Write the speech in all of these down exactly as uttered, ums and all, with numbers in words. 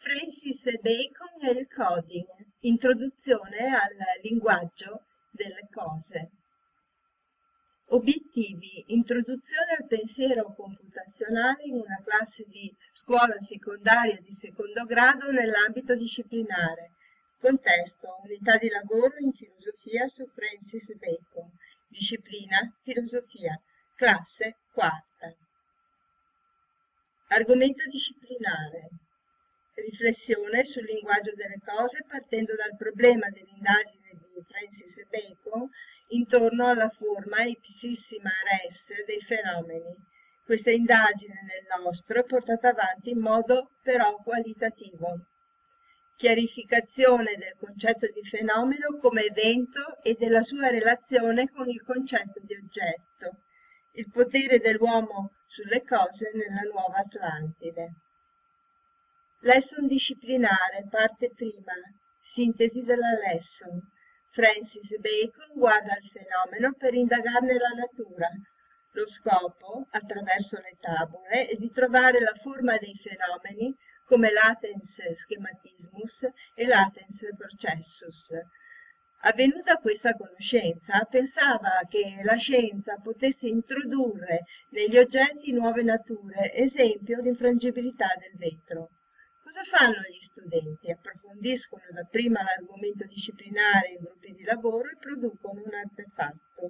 Francis Bacon e il coding, introduzione al linguaggio delle cose. Obiettivi: introduzione al pensiero computazionale in una classe di scuola secondaria di secondo grado nell'ambito disciplinare. Contesto: unità di lavoro in filosofia su Francis Bacon. Disciplina: filosofia. Classe quarta. Argomento disciplinare: riflessione sul linguaggio delle cose partendo dal problema dell'indagine di Francis Bacon intorno alla forma ipsissima res dei fenomeni. Questa indagine nel nostro è portata avanti in modo però qualitativo. Chiarificazione del concetto di fenomeno come evento e della sua relazione con il concetto di oggetto. Il potere dell'uomo sulle cose nella nuova Atlantide. Lesson disciplinare, parte prima. Sintesi della lesson. Francis Bacon guarda il fenomeno per indagarne la natura. Lo scopo, attraverso le tabule, è di trovare la forma dei fenomeni come latens schematismus e latens processus. Avvenuta questa conoscenza, pensava che la scienza potesse introdurre negli oggetti nuove nature, esempio l'infrangibilità del vetro. Cosa fanno gli studenti? Approfondiscono dapprima l'argomento disciplinare in gruppi di lavoro e producono un artefatto.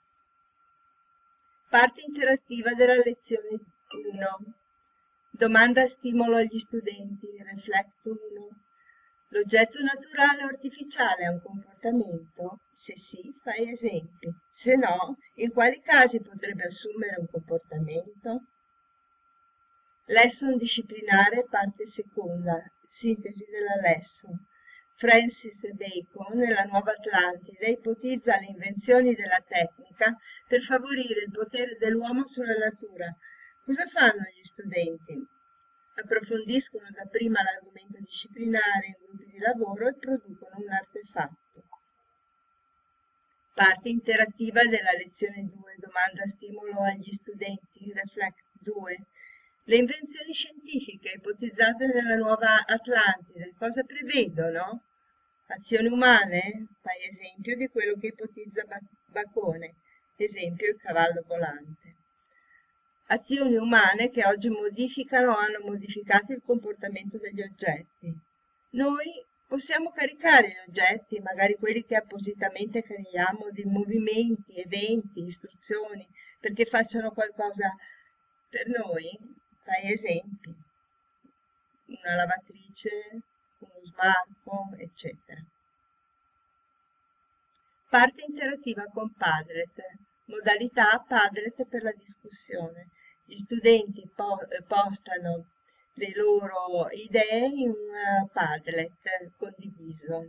Parte interattiva della lezione uno. Domanda stimolo agli studenti. Reflect uno. L'oggetto naturale o artificiale ha un comportamento? Se sì, fai esempi. Se no, in quali casi potrebbe assumere un comportamento? Lesson disciplinare, parte seconda. Sintesi della lesson. Francis Bacon, nella Nuova Atlantide, ipotizza le invenzioni della tecnica per favorire il potere dell'uomo sulla natura. Cosa fanno gli studenti? Approfondiscono dapprima l'argomento disciplinare in gruppi di lavoro e producono un artefatto. Parte interattiva della lezione due, domanda stimolo agli studenti, Reflect due. Le invenzioni scientifiche ipotizzate nella Nuova Atlantide cosa prevedono? Azioni umane? Fai esempio di quello che ipotizza Bacone, esempio il cavallo volante. Azioni umane che oggi modificano o hanno modificato il comportamento degli oggetti. Noi possiamo caricare gli oggetti, magari quelli che appositamente creiamo, di movimenti, eventi, istruzioni, perché facciano qualcosa per noi. Fai esempi. Una lavatrice, uno smalto, eccetera. Parte interattiva con Padlet. Modalità Padlet per la discussione. Gli studenti po postano le loro idee in un Padlet condiviso.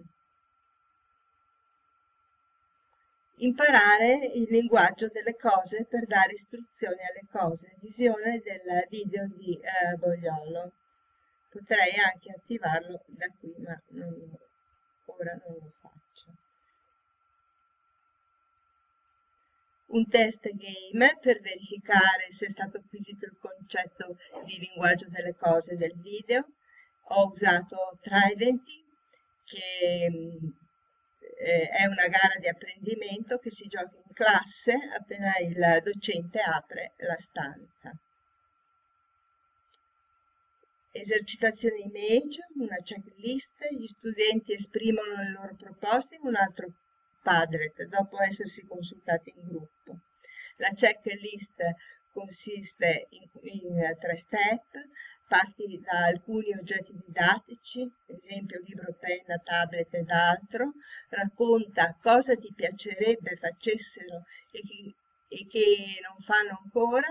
Imparare il linguaggio delle cose per dare istruzioni alle cose. Visione del video di eh, Bogliolo. Potrei anche attivarlo da qui, ma non, ora non lo faccio. Un test game per verificare se è stato acquisito il concetto di linguaggio delle cose del video. Ho usato Tridenti, che eh, è una gara di apprendimento che si gioca in classe appena il docente apre la stanza. Esercitazione image, una checklist, gli studenti esprimono le loro proposte in un altro Padlet dopo essersi consultati in gruppo. La checklist consiste in, in tre step, parti da alcuni oggetti didattici, ad esempio libro, penna, tablet ed altro, racconta cosa ti piacerebbe facessero e che, e che non fanno ancora.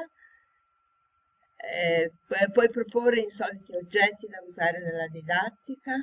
Eh, puoi proporre insoliti oggetti da usare nella didattica.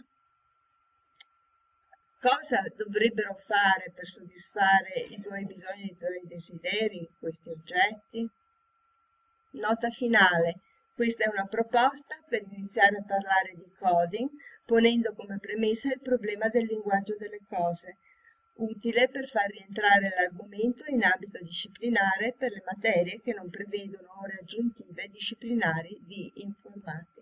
Cosa dovrebbero fare per soddisfare i tuoi bisogni e i tuoi desideri questi oggetti? Nota finale. Questa è una proposta per iniziare a parlare di coding, ponendo come premessa il problema del linguaggio delle cose, utile per far rientrare l'argomento in ambito disciplinare per le materie che non prevedono ore aggiuntive disciplinari di informatica.